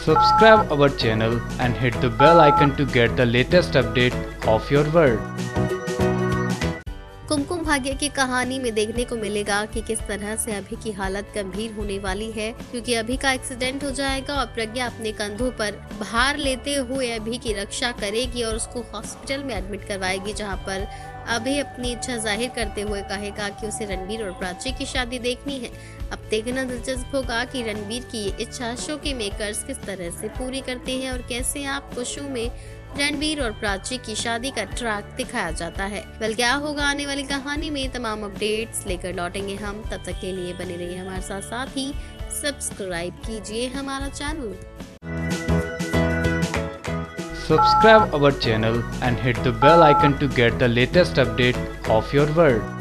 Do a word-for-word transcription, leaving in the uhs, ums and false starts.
Subscribe our channel and hit the bell icon to get the latest update of your world. Kumkum Bhagya की कहानी में देखने को मिलेगा कि किस तरह से अभी की हालत गंभीर होने वाली है, क्योंकि अभी का एक्सीडेंट हो जाएगा और प्रज्ञा अपने कंधों पर भार लेते हुए अभी की रक्षा करेगी और उसको हॉस्पिटल में एडमिट करवाएगी, जहां पर अभी अपनी इच्छा जाहिर करते हुए कहेगा कि उसे रणबीर और प्राची की शादी देखनी है। अब देखना दिलचस्प होगा कि रणबीर की ये इच्छा शो के मेकर्स किस तरह से पूरी करते हैं और कैसे आपको शो में रणबीर और प्राची की शादी का ट्रैक दिखाया जाता है। वेल, क्या होगा आने वाली कहानी में, तमाम अपडेट्स लेकर लौटेंगे हम। तब तक के लिए बने रहिए हमारे साथ, साथ ही सब्सक्राइब कीजिए हमारा channel. Subscribe our channel and hit the bell icon to get the latest update of your world.